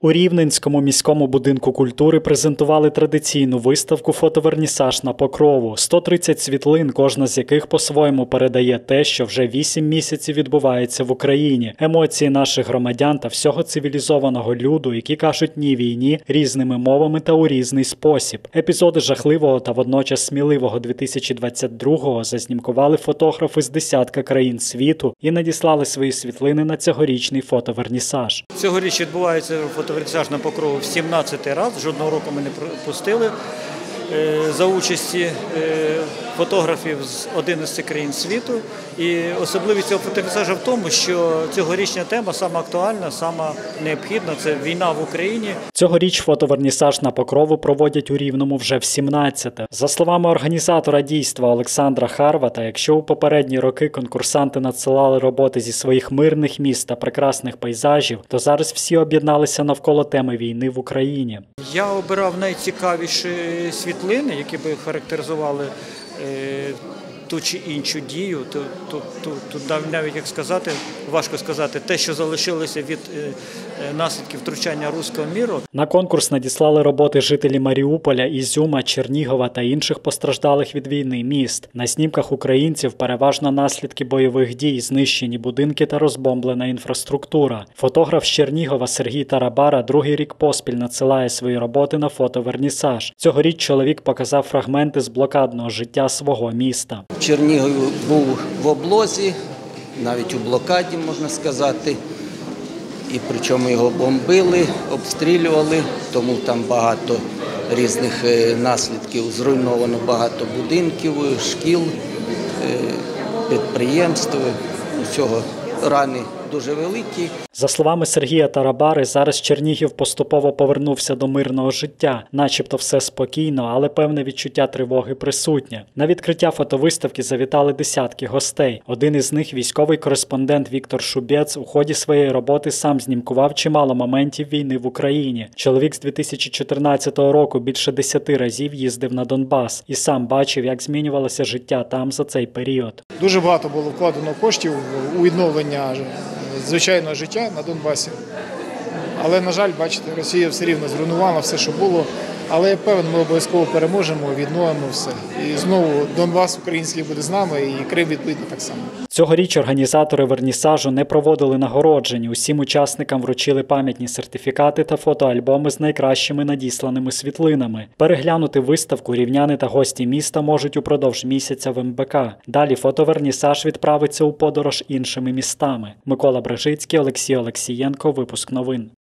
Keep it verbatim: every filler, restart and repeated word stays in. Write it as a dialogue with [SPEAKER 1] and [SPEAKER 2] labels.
[SPEAKER 1] У Рівненському міському будинку культури презентували традиційну виставку «Фотовернісаж на Покрову». сто тридцять світлин, кожна з яких по-своєму передає те, що вже вісім місяців відбувається в Україні. Емоції наших громадян та всього цивілізованого люду, які кажуть «ні» війні різними мовами та у різний спосіб. Епізоди жахливого та водночас сміливого дві тисячі двадцять другого зазнімкували фотографи з десятка країн світу і надіслали свої світлини на цьогорічний фотовернісаж.
[SPEAKER 2] Цьогоріч відбувається фотовернісаж на Покрову в сімнадцятий раз, жодного року ми не пропустили за участі фотографів з одинадцяти країн світу. І особливість цього фотовернісажу в тому, що цьогорічна тема сама актуальна, сама необхідна – це війна в Україні.
[SPEAKER 1] Цьогоріч фотовернісаж на Покрову проводять у Рівному вже в сімнадцяте. За словами організатора дійства Олександра Харвата, якщо у попередні роки конкурсанти надсилали роботи зі своїх мирних міст та прекрасних пейзажів, то зараз всі об'єдналися навколо теми війни в Україні.
[SPEAKER 2] Я обирав найцікавіші світлини, які би характеризували ту чи іншу дію, тут, тут, тут, тут навіть, як сказати, важко сказати, те, що залишилося від е, наслідків втручання руського міру.
[SPEAKER 1] На конкурс надіслали роботи жителі Маріуполя, Ізюма, Чернігова та інших постраждалих від війни міст. На снімках українців переважно наслідки бойових дій, знищені будинки та розбомблена інфраструктура. Фотограф з Чернігова Сергій Тарабара другий рік поспіль надсилає свої роботи на фотовернісаж. Цьогоріч чоловік показав фрагменти з блокадного життя свого міста.
[SPEAKER 3] Чернігів був в облозі, навіть у блокаді, можна сказати, і причому його бомбили, обстрілювали, тому там багато різних наслідків, зруйновано багато будинків, шкіл, підприємств, усього рани дуже великі.
[SPEAKER 1] За словами Сергія Тарабари, зараз Чернігів поступово повернувся до мирного життя. Начебто все спокійно, але певне відчуття тривоги присутнє. На відкриття фотовиставки завітали десятки гостей. Один із них – військовий кореспондент Віктор Шубєц. У ході своєї роботи сам знімкував чимало моментів війни в Україні. Чоловік з дві тисячі чотирнадцятого року більше десяти разів їздив на Донбас і сам бачив, як змінювалося життя там за цей період.
[SPEAKER 4] Дуже багато було вкладено коштів у відновлення звичайного життя на Донбасі. Але, на жаль, бачите, Росія все рівно зруйнувала все, що було. Але я певен, ми обов'язково переможемо, відновимо все. І знову Донбас український буде з нами, і Крим відповідно так само.
[SPEAKER 1] Цьогоріч організатори вернісажу не проводили нагороджень. Усім учасникам вручили пам'ятні сертифікати та фотоальбоми з найкращими надісланими світлинами. Переглянути виставку рівняни та гості міста можуть упродовж місяця в ем бе ка. Далі фотовернісаж відправиться у подорож іншими містами. Микола Бражицький, Олексій Олексієнко. Випуск новин.